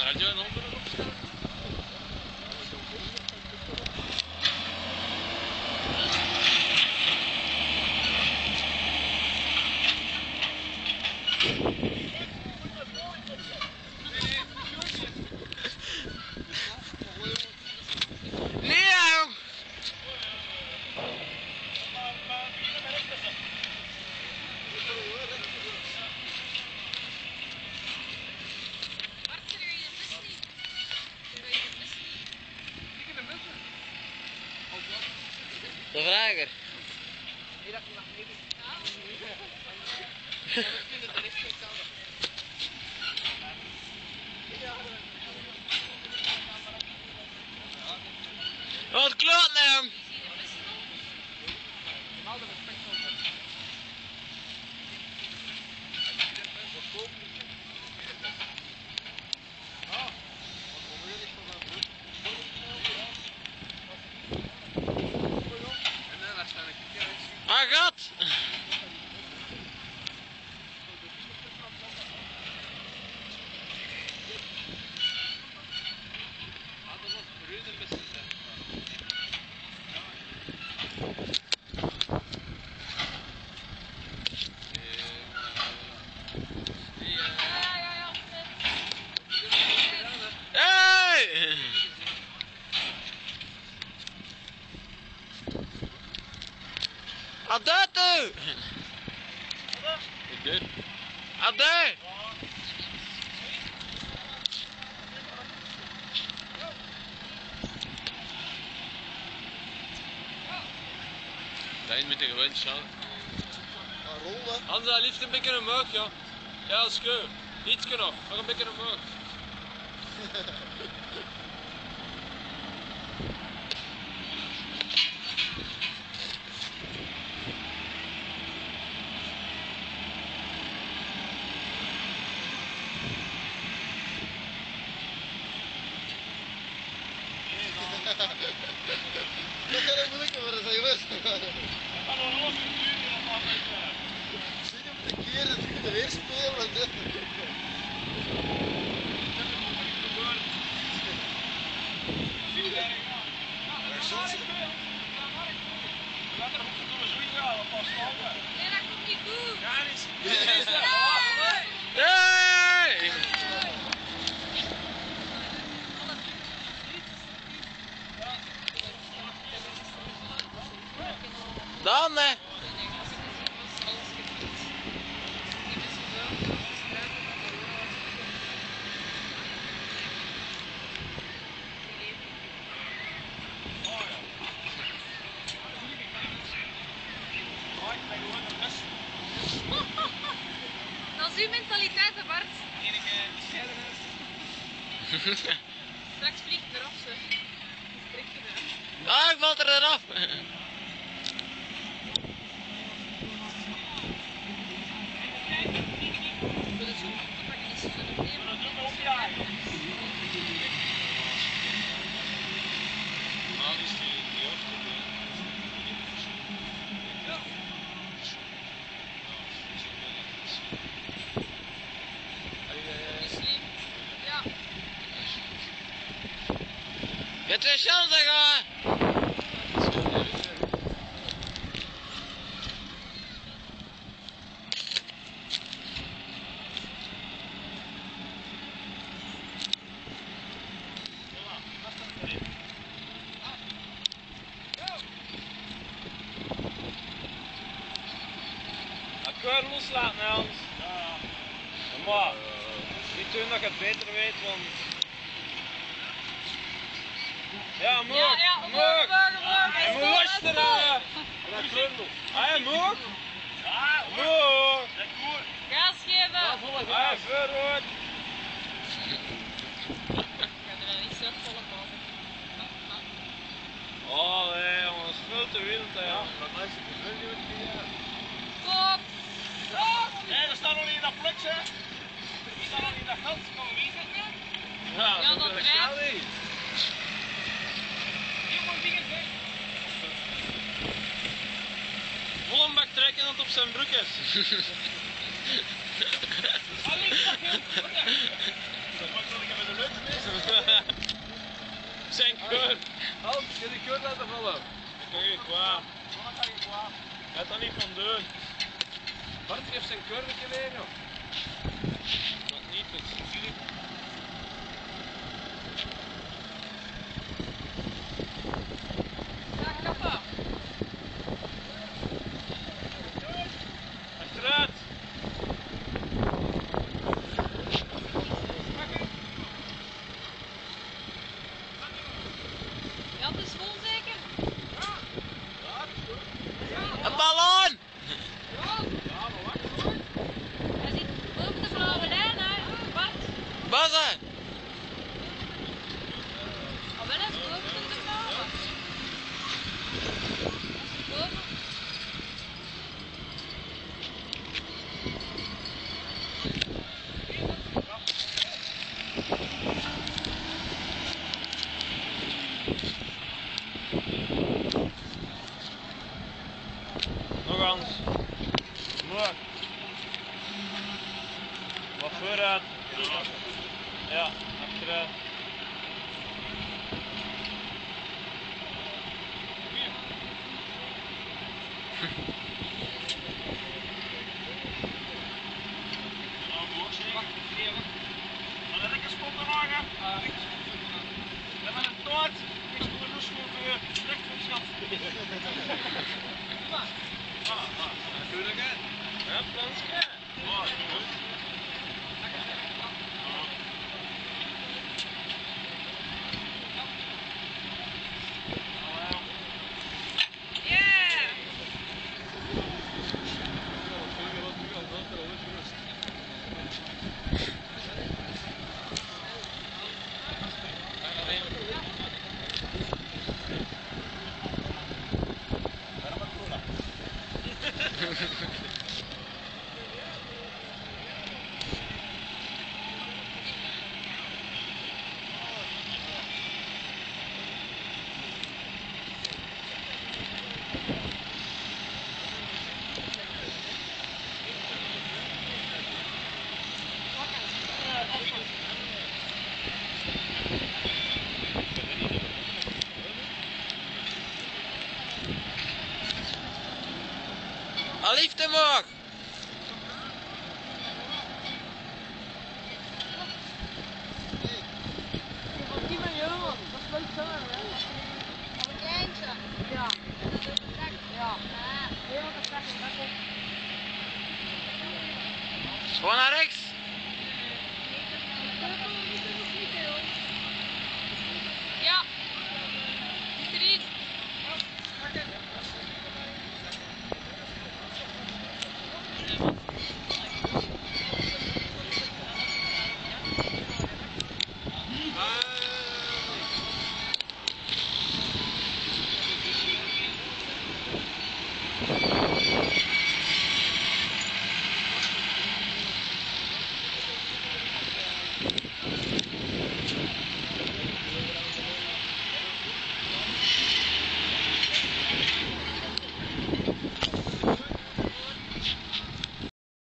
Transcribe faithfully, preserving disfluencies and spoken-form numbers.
Sergio en andere opstaan. Leo! De vrager. Wat klopt nou? Ah, gat! Hey! Adatu! Ik deed. Ade! Lijn met de gewend staan. Rollen. Hansa, liefst een beetje omhoog, ja. Ja, dat is goed. Ietsje nog, nog een beetje omhoog. Dat gaat een moeilijke worden, zeg maar. Zie je met de keer dat je er weer spelen. Hey! Dan hè? Dat is uw mentaliteit, hè Bart. Straks vliegt het eraf, ze. Trek je eraf. Ah, ik valt er eraf! Wil je zo'n pakken is zo'n nemen? Slim. Ja. Het is chance gaan! Keur loslaten, Hans. Ja. Maar, niet doen dat je het beter weet, want... Ja, moog! Ja, ja, omhoog, omhoog, omhoog. Hij Je is moet vol, hij is vol. luisteren! Dat is goed. Ah, moog! Ja, moog! Dat is goed. Gas geven. Ah, vooruit! Ik ga er dan niet zelf volop over. Oh nee, jongens, veel te wild, hè. Ja, Kop. Kop. Nee, er staat nog niet in dat pluk, hè. Er staat nog niet in dat gat. Kom, wie zit er? Ja, Ja, dat is rijdt. wel niet. Hier moet dingen zijn. Vol een bak trekken dat het op zijn broek is. Alleen, pak hem. Wat dan? Dat mag wel, ik heb een leuk keur. Hans, je hebt de keur laten vallen. Ik kan je kwaad. Wat ga je kwaad? Je gaat dat niet van doen. Bart heeft zijn keur gekregen. Dat niet, het is natuurlijk. Ja, kappa. Achteruit. Ja, het is vol zeker. Een ballon! Hij zit boven de blauwe lijn, hè, Bart. Buzzen! Al wel eens boven de blauwe. Boven. Nog Hans. Mooi. Wat vooruit. Ja, achteruit. Maar dat ik een spot dragen. En met een toort. Ik doe een loes voor recht voor schat. Natuurlijk hè. Ja, Franske. Yeah! Al liefde omhoog! Van die miljoen, dat is wel zo, hè? Van een kleintje. Ja. En dat is een trek. Ja. Ja. Heel veel trek. Gewoon naar rechts!